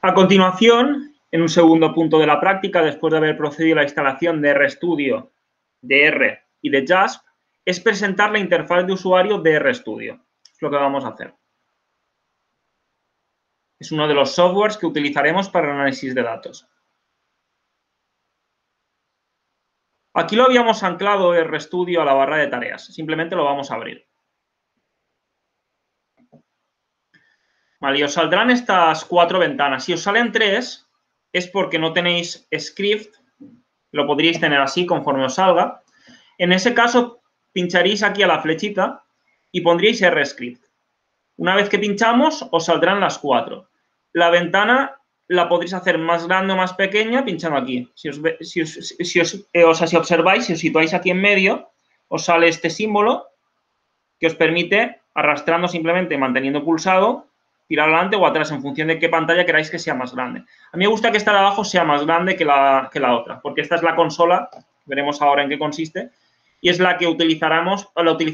A continuación, en un segundo punto de la práctica, después de haber procedido a la instalación de RStudio, de R y de JASP, es presentar la interfaz de usuario de RStudio. Es lo que vamos a hacer. Es uno de los softwares que utilizaremos para el análisis de datos. Aquí lo habíamos anclado RStudio a la barra de tareas. Simplemente lo vamos a abrir. Vale, y os saldrán estas 4 ventanas. Si os salen 3, es porque no tenéis script. Lo podríais tener así conforme os salga. En ese caso, pincharéis aquí a la flechita y pondríais RScript. Una vez que pinchamos, os saldrán las 4. La ventana la podréis hacer más grande o más pequeña pinchando aquí. Si observáis, si os situáis aquí en medio, os sale este símbolo que os permite, arrastrando simplemente, manteniendo pulsado, tirar adelante o atrás en función de qué pantalla queráis que sea más grande. A mí me gusta que esta de abajo sea más grande que la otra, porque esta es la consola, veremos ahora en qué consiste, y es la que utilizaremos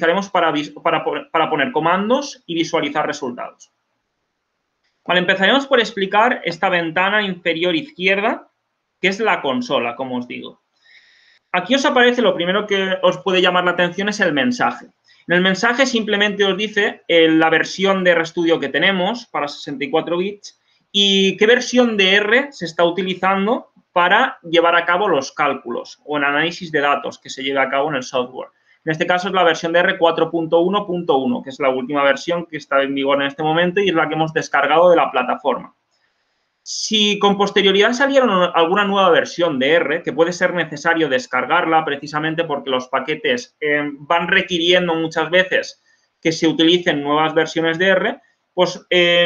para poner comandos y visualizar resultados. Vale, empezaremos por explicar esta ventana inferior izquierda, que es la consola, como os digo. Aquí os aparece, lo primero que os puede llamar la atención es el mensaje. En el mensaje simplemente os dice la versión de RStudio que tenemos para 64 bits y qué versión de R se está utilizando para llevar a cabo los cálculos o el análisis de datos que se lleve a cabo en el software. En este caso es la versión de R 4.1.1, que es la última versión que está en vigor en este momento y es la que hemos descargado de la plataforma. Si con posterioridad saliera alguna nueva versión de R, que puede ser necesario descargarla precisamente porque los paquetes van requiriendo muchas veces que se utilicen nuevas versiones de R, pues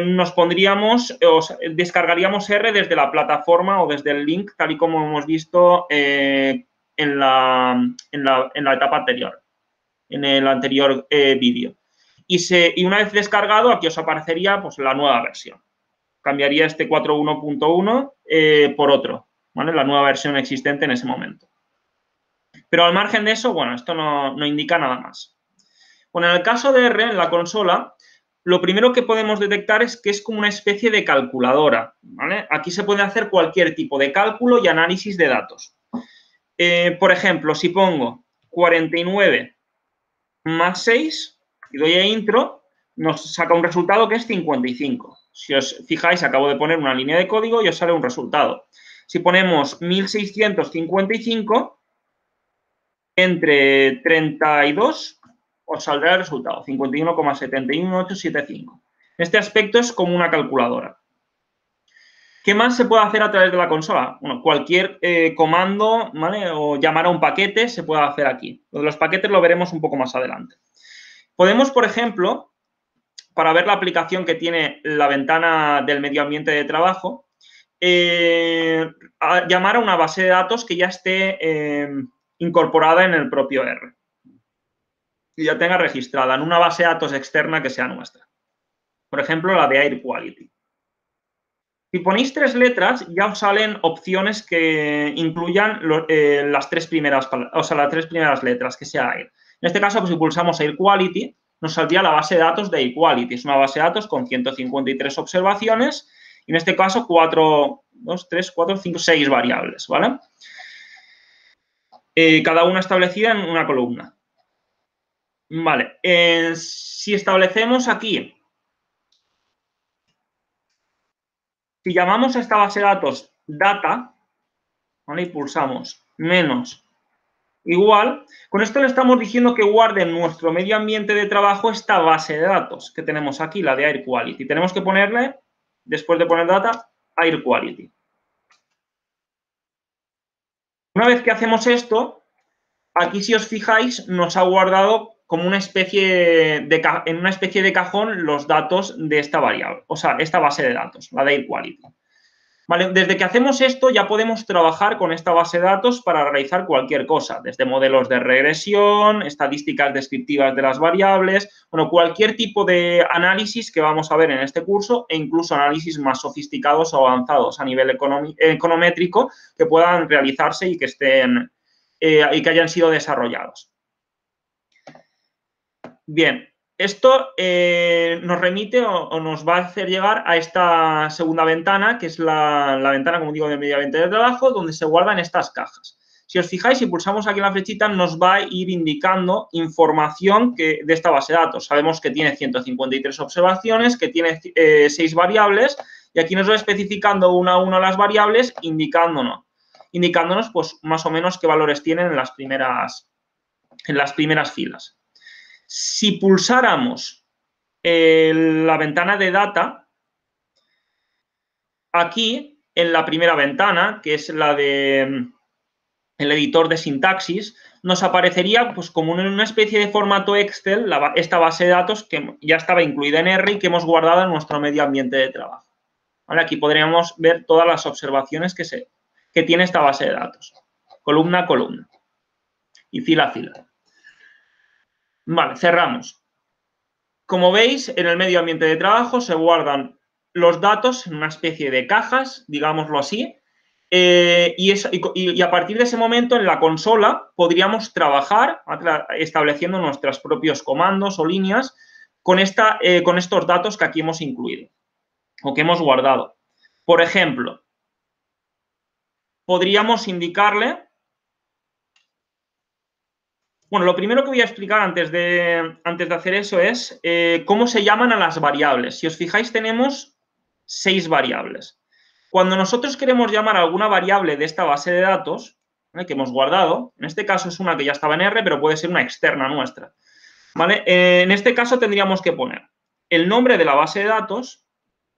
descargaríamos R desde la plataforma o desde el link, tal y como hemos visto en la etapa anterior, en el anterior vídeo. Y una vez descargado, aquí os aparecería pues, la nueva versión. Cambiaría este 4.1.1 por otro, ¿vale? La nueva versión existente en ese momento. Pero al margen de eso, bueno, esto no indica nada más. Bueno, en el caso de R, en la consola, lo primero que podemos detectar es que es como una especie de calculadora, ¿vale? Aquí se puede hacer cualquier tipo de cálculo y análisis de datos. Por ejemplo, si pongo 49 más 6 y doy a intro, nos saca un resultado que es 55. Si os fijáis, acabo de poner una línea de código y os sale un resultado. Si ponemos 1655 entre 32, os saldrá el resultado, 51,71875. Este aspecto es como una calculadora. ¿Qué más se puede hacer a través de la consola? Bueno, cualquier comando, ¿vale? O llamar a un paquete se puede hacer aquí. Lo de los paquetes lo veremos un poco más adelante. Podemos, por ejemplo, para ver la aplicación que tiene la ventana del medio ambiente de trabajo, llamar a una base de datos que ya esté incorporada en el propio R. Y ya tenga registrada en una base de datos externa que sea nuestra. Por ejemplo, la de Air Quality. Si ponéis 3 letras, ya os salen opciones que incluyan las 3 primeras letras, que sea Air. En este caso, pues, si pulsamos Air Quality, nos saldría la base de datos de Air Quality. Es una base de datos con 153 observaciones y en este caso 6 variables, ¿vale? Cada una establecida en una columna. Vale, si establecemos aquí, si llamamos a esta base de datos data, ¿vale? Y pulsamos menos igual, con esto le estamos diciendo que guarde en nuestro medio ambiente de trabajo esta base de datos que tenemos aquí, la de Air Quality. Tenemos que ponerle, después de poner data, Air Quality. Una vez que hacemos esto, aquí si os fijáis nos ha guardado como en una especie de cajón los datos de esta variable, o sea, esta base de datos, la de Air Quality. Vale, desde que hacemos esto ya podemos trabajar con esta base de datos para realizar cualquier cosa, desde modelos de regresión, estadísticas descriptivas de las variables, bueno, cualquier tipo de análisis que vamos a ver en este curso e incluso análisis más sofisticados o avanzados a nivel econométrico que puedan realizarse y que hayan sido desarrollados. Bien, Esto nos remite o nos va a hacer llegar a esta segunda ventana, que es la ventana, como digo, de medio ambiente de trabajo, donde se guardan estas cajas. Si os fijáis, si pulsamos aquí en la flechita, nos va a ir indicando información de esta base de datos. Sabemos que tiene 153 observaciones, que tiene 6 variables, y aquí nos va especificando una a una las variables, indicándonos pues, más o menos qué valores tienen en las primeras filas. Si pulsáramos la ventana de data, aquí en la primera ventana, que es la de el editor de sintaxis, nos aparecería pues, como en una especie de formato Excel esta base de datos que ya estaba incluida en R y que hemos guardado en nuestro medio ambiente de trabajo. ¿Vale? Aquí podríamos ver todas las observaciones que tiene esta base de datos, columna a columna y fila a fila. Vale, cerramos. Como veis, en el medio ambiente de trabajo se guardan los datos en una especie de cajas, digámoslo así, y a partir de ese momento en la consola podríamos trabajar estableciendo nuestros propios comandos o líneas con estos datos que aquí hemos incluido o que hemos guardado. Por ejemplo, podríamos indicarle... Bueno, lo primero que voy a explicar antes de hacer eso es cómo se llaman a las variables. Si os fijáis, tenemos 6 variables. Cuando nosotros queremos llamar a alguna variable de esta base de datos, que hemos guardado, en este caso es una que ya estaba en R, pero puede ser una externa nuestra, ¿vale? En este caso tendríamos que poner el nombre de la base de datos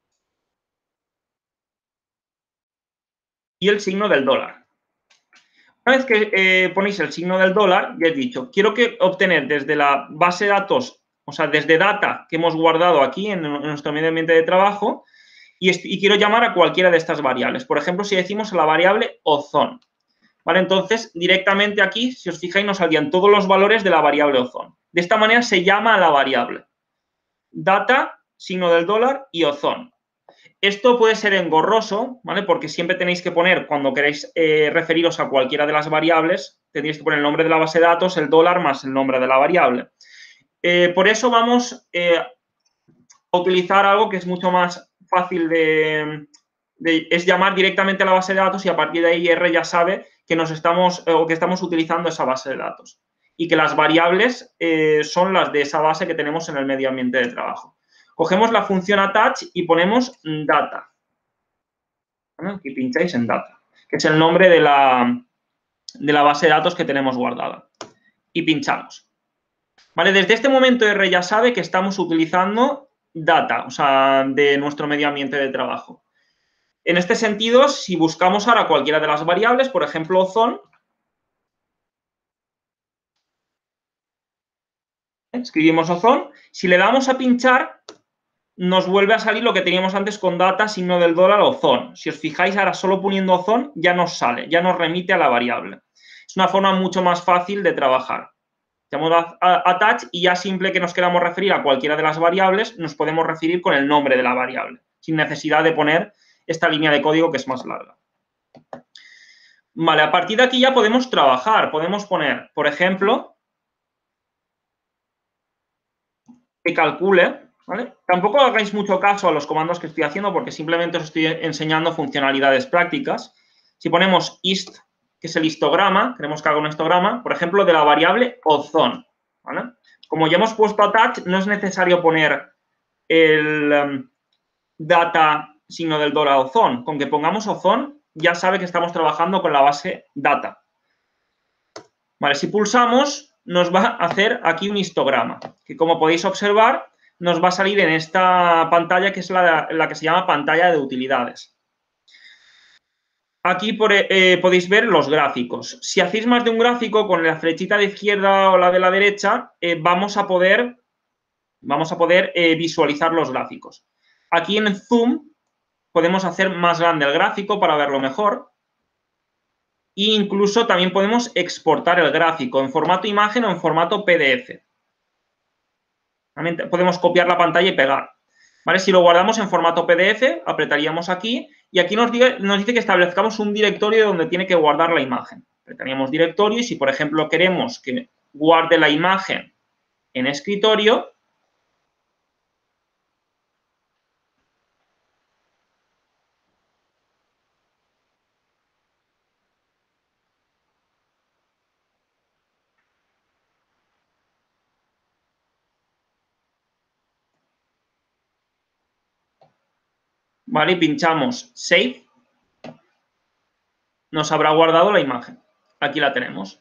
y el signo del dólar. Una vez que ponéis el signo del dólar, ya he dicho, quiero obtener desde la base de datos, o sea, desde data que hemos guardado aquí en nuestro medio ambiente de trabajo, y quiero llamar a cualquiera de estas variables. Por ejemplo, si decimos a la variable ozón, ¿vale? Entonces, directamente aquí, si os fijáis, nos salían todos los valores de la variable ozón. De esta manera se llama a la variable. Data, signo del dólar y ozón. Esto puede ser engorroso, ¿vale? Porque siempre tenéis que poner, cuando queréis referiros a cualquiera de las variables, tendréis que poner el nombre de la base de datos, el dólar más el nombre de la variable. Por eso vamos a utilizar algo que es mucho más fácil es llamar directamente a la base de datos y a partir de ahí R ya sabe que estamos utilizando esa base de datos y que las variables son las de esa base que tenemos en el medio ambiente de trabajo. Cogemos la función attach y ponemos data. ¿Vale? Aquí pincháis en data, que es el nombre de la base de datos que tenemos guardada. Y pinchamos. ¿Vale? Desde este momento R ya sabe que estamos utilizando data, o sea, de nuestro medio ambiente de trabajo. En este sentido, si buscamos ahora cualquiera de las variables, por ejemplo, ozón, escribimos ozón, si le damos a pinchar, nos vuelve a salir lo que teníamos antes con data, signo del dólar, ozón. Si os fijáis, ahora solo poniendo ozón ya nos sale, ya nos remite a la variable. Es una forma mucho más fácil de trabajar. Llamamos a attach y ya simple que nos queramos referir a cualquiera de las variables, nos podemos referir con el nombre de la variable, sin necesidad de poner esta línea de código que es más larga. Vale, a partir de aquí ya podemos trabajar. Podemos poner, por ejemplo, que calcule, ¿vale? Tampoco hagáis mucho caso a los comandos que estoy haciendo porque simplemente os estoy enseñando funcionalidades prácticas. Si ponemos hist, que es el histograma, queremos que haga un histograma, por ejemplo, de la variable ozón, ¿vale? Como ya hemos puesto attach, no es necesario poner el data signo del dólar ozón. Con que pongamos ozón, ya sabe que estamos trabajando con la base data. Vale, si pulsamos, nos va a hacer aquí un histograma, que como podéis observar, nos va a salir en esta pantalla, que es la que se llama pantalla de utilidades. Aquí podéis ver los gráficos. Si hacéis más de un gráfico, con la flechita de izquierda o la de la derecha, vamos a poder visualizar los gráficos. Aquí en Zoom podemos hacer más grande el gráfico para verlo mejor. E incluso también podemos exportar el gráfico en formato imagen o en formato PDF. También podemos copiar la pantalla y pegar. ¿Vale? Si lo guardamos en formato PDF, apretaríamos aquí y aquí nos dice que establezcamos un directorio donde tiene que guardar la imagen. Apretaríamos directorio y si, por ejemplo, queremos que guarde la imagen en escritorio, ¿vale? Y pinchamos Save. Nos habrá guardado la imagen. Aquí la tenemos.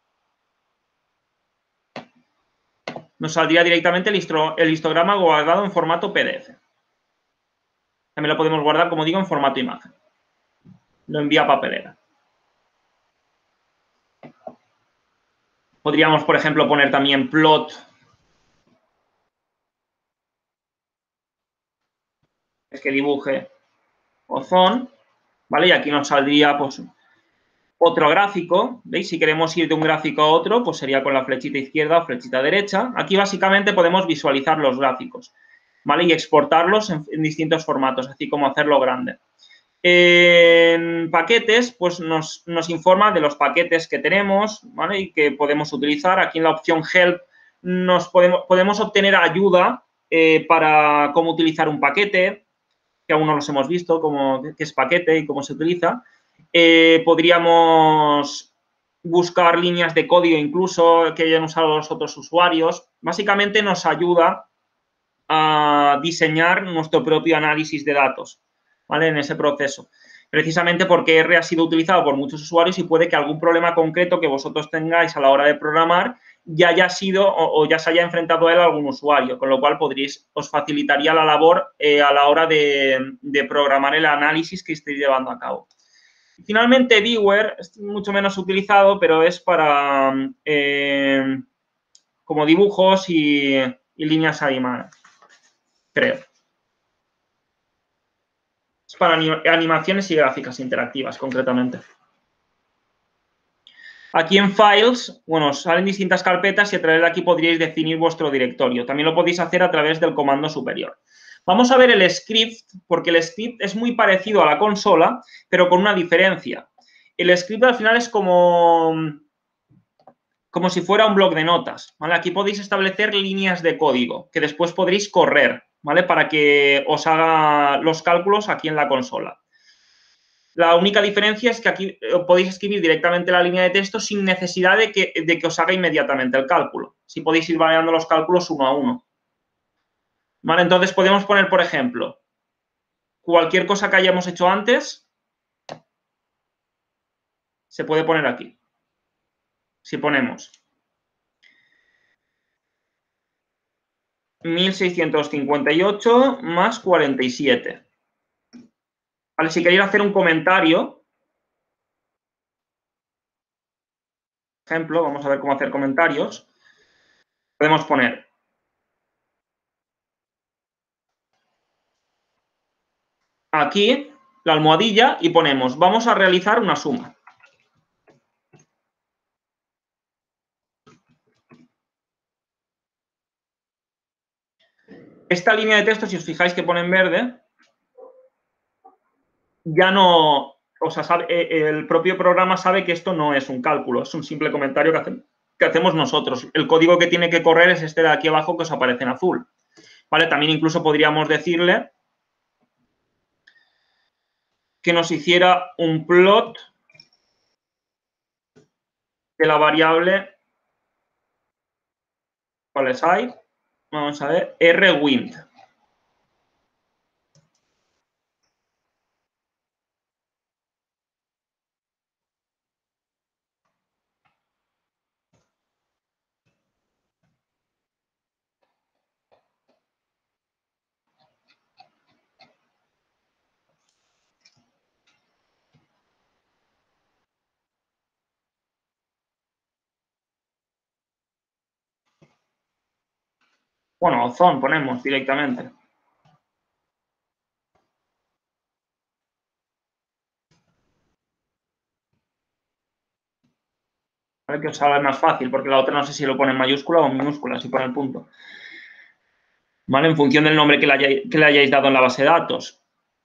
Nos saldría directamente el histograma guardado en formato PDF. También lo podemos guardar, como digo, en formato imagen. Lo envía a papelera. Podríamos, por ejemplo, poner también plot. Es que dibuje Ozón, ¿vale? Y aquí nos saldría, pues, otro gráfico. ¿Veis? Si queremos ir de un gráfico a otro, pues sería con la flechita izquierda o flechita derecha. Aquí, básicamente, podemos visualizar los gráficos, ¿vale? Y exportarlos en distintos formatos, así como hacerlo grande. En paquetes, pues nos informa de los paquetes que tenemos, ¿vale? Y que podemos utilizar. Aquí en la opción Help podemos obtener ayuda para cómo utilizar un paquete, que aún no los hemos visto, qué es paquete y cómo se utiliza. Podríamos buscar líneas de código incluso que hayan usado los otros usuarios. Básicamente nos ayuda a diseñar nuestro propio análisis de datos, ¿vale? En ese proceso. Precisamente porque R ha sido utilizado por muchos usuarios y puede que algún problema concreto que vosotros tengáis a la hora de programar ya haya sido o ya se haya enfrentado a él a algún usuario, con lo cual os facilitaría la labor a la hora de programar el análisis que estéis llevando a cabo. Finalmente, Viewer es mucho menos utilizado, pero es para como dibujos y líneas animadas, creo. Es para animaciones y gráficas interactivas, concretamente. Aquí en Files, bueno, salen distintas carpetas y a través de aquí podríais definir vuestro directorio. También lo podéis hacer a través del comando superior. Vamos a ver el script, porque el script es muy parecido a la consola, pero con una diferencia. El script al final es como si fuera un bloc de notas, ¿vale? Aquí podéis establecer líneas de código que después podréis correr, ¿vale? Para que os haga los cálculos aquí en la consola. La única diferencia es que aquí podéis escribir directamente la línea de texto sin necesidad de que os haga inmediatamente el cálculo. Si podéis ir variando los cálculos uno a uno. ¿Vale? Entonces podemos poner, por ejemplo, cualquier cosa que hayamos hecho antes, se puede poner aquí. Si ponemos 1658 más 47. ¿Vale? Si queréis hacer un comentario, por ejemplo, vamos a ver cómo hacer comentarios. Podemos poner aquí la almohadilla y ponemos, vamos a realizar una suma. Esta línea de texto, si os fijáis que pone en verde, ya no, o sea, el propio programa sabe que esto no es un cálculo, es un simple comentario que hacemos nosotros. El código que tiene que correr es este de aquí abajo que os aparece en azul. ¿Vale? También incluso podríamos decirle que nos hiciera un plot de la variable, ¿cuáles hay? Vamos a ver, rwind. Bueno, Ozón ponemos directamente. ¿Vale? Que os salga más fácil, porque la otra no sé si lo pone en mayúscula o en minúscula, si pone el punto. ¿Vale? En función del nombre que le hayáis dado en la base de datos.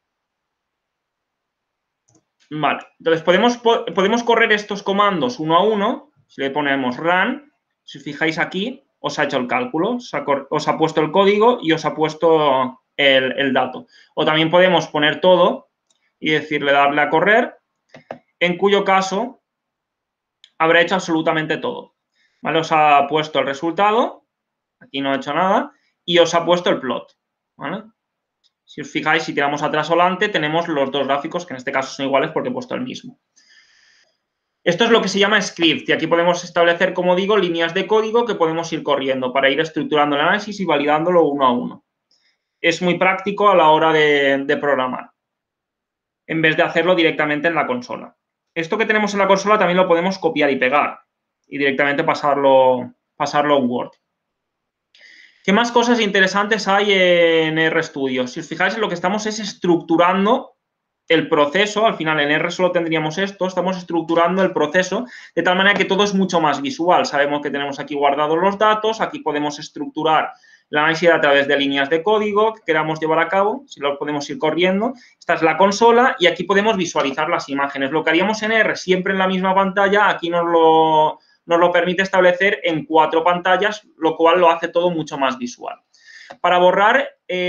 Vale, entonces podemos correr estos comandos uno a uno. Si le ponemos run, si os fijáis aquí, os ha hecho el cálculo, os ha puesto el código y os ha puesto el dato. O también podemos poner todo y decirle darle a correr, en cuyo caso habrá hecho absolutamente todo. ¿Vale? Os ha puesto el resultado, aquí no ha hecho nada, y os ha puesto el plot. ¿Vale? Si os fijáis, si tiramos atrás o adelante, tenemos los dos gráficos, que en este caso son iguales porque he puesto el mismo. Esto es lo que se llama script, y aquí podemos establecer, como digo, líneas de código que podemos ir corriendo para ir estructurando el análisis y validándolo uno a uno. Es muy práctico a la hora de programar, en vez de hacerlo directamente en la consola. Esto que tenemos en la consola también lo podemos copiar y pegar y directamente pasarlo en Word. ¿Qué más cosas interesantes hay en RStudio? Si os fijáis, lo que estamos es estructurando el proceso. Al final, en R solo tendríamos esto. Estamos estructurando el proceso de tal manera que todo es mucho más visual. Sabemos que tenemos aquí guardados los datos. Aquí podemos estructurar el análisis a través de líneas de código que queramos llevar a cabo. Si lo podemos ir corriendo. Esta es la consola y aquí podemos visualizar las imágenes. Lo que haríamos en R siempre en la misma pantalla, aquí nos lo permite establecer en 4 pantallas, lo cual lo hace todo mucho más visual. Para borrar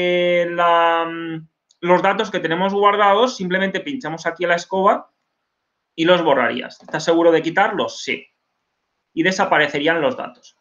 los datos que tenemos guardados, simplemente pinchamos aquí en la escoba y los borrarías. ¿Estás seguro de quitarlos? Sí. Y desaparecerían los datos.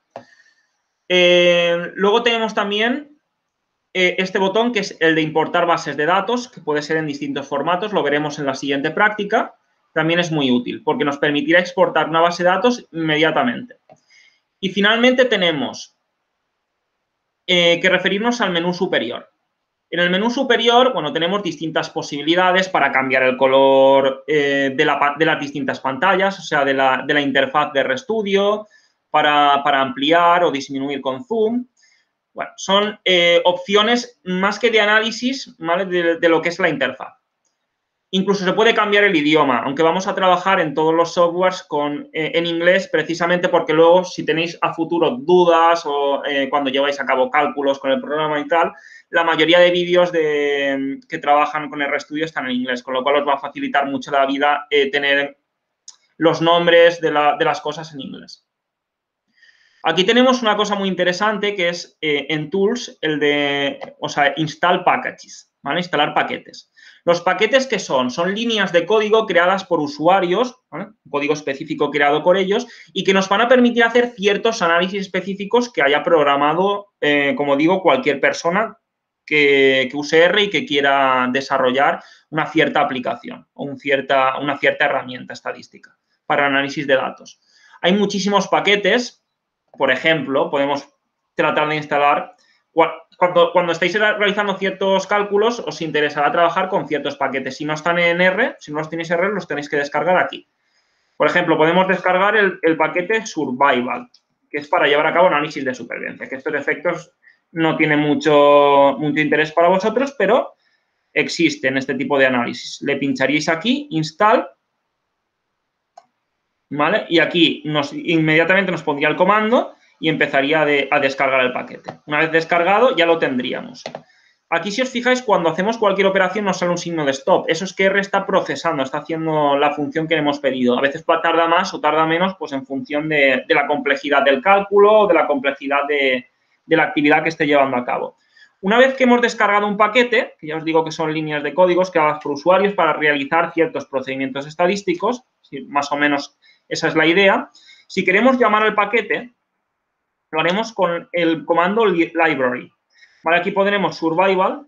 Luego tenemos también este botón, que es el de importar bases de datos, que puede ser en distintos formatos, lo veremos en la siguiente práctica. También es muy útil, porque nos permitirá exportar una base de datos inmediatamente. Y finalmente tenemos que referirnos al menú superior. En el menú superior, bueno, tenemos distintas posibilidades para cambiar el color de las distintas pantallas, o sea, de la interfaz de RStudio, para ampliar o disminuir con zoom. Bueno, son opciones más que de análisis, ¿vale? de lo que es la interfaz. Incluso se puede cambiar el idioma, aunque vamos a trabajar en todos los softwares en inglés, precisamente porque luego, si tenéis a futuro dudas o cuando lleváis a cabo cálculos con el programa y tal, la mayoría de vídeos que trabajan con RStudio están en inglés, con lo cual os va a facilitar mucho la vida tener los nombres de las cosas en inglés. Aquí tenemos una cosa muy interesante que es en Tools, Install Packages, ¿vale? Instalar paquetes. Los paquetes, ¿qué son? Son líneas de código creadas por usuarios, ¿vale? Un código específico creado por ellos y que nos van a permitir hacer ciertos análisis específicos que haya programado, como digo, cualquier persona que use R y que quiera desarrollar una cierta aplicación o una cierta herramienta estadística para análisis de datos. Hay muchísimos paquetes. Por ejemplo, podemos tratar de instalar, cuando estáis realizando ciertos cálculos, os interesará trabajar con ciertos paquetes. Si no están en R, si no los tenéis en R, los tenéis que descargar aquí. Por ejemplo, podemos descargar el paquete Survival, que es para llevar a cabo análisis de supervivencia, que estos efectos no tienen mucho interés para vosotros, pero existen este tipo de análisis. Le pincharíais aquí, Install, ¿vale? Y aquí inmediatamente nos pondría el comando y empezaría a descargar el paquete. Una vez descargado, ya lo tendríamos. Aquí, si os fijáis, cuando hacemos cualquier operación nos sale un signo de stop. Eso es que R está procesando, está haciendo la función que le hemos pedido. A veces tarda más o tarda menos, pues en función de la complejidad del cálculo o de la complejidad de la actividad que esté llevando a cabo. Una vez que hemos descargado un paquete, que ya os digo que son líneas de códigos creadas por usuarios para realizar ciertos procedimientos estadísticos, más o menos esa es la idea. Si queremos llamar al paquete, lo haremos con el comando library. Vale, aquí pondremos survival.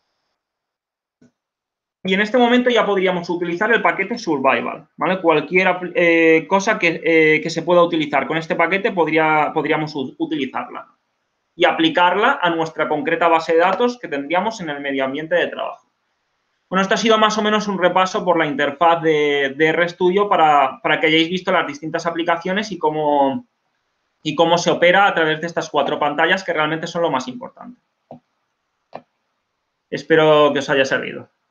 Y en este momento ya podríamos utilizar el paquete survival, ¿vale? Cualquier cosa que se pueda utilizar con este paquete podríamos utilizarla y aplicarla a nuestra concreta base de datos que tendríamos en el medio ambiente de trabajo. Bueno, esto ha sido más o menos un repaso por la interfaz de RStudio para que hayáis visto las distintas aplicaciones y cómo se opera a través de estas 4 pantallas que realmente son lo más importante. Espero que os haya servido.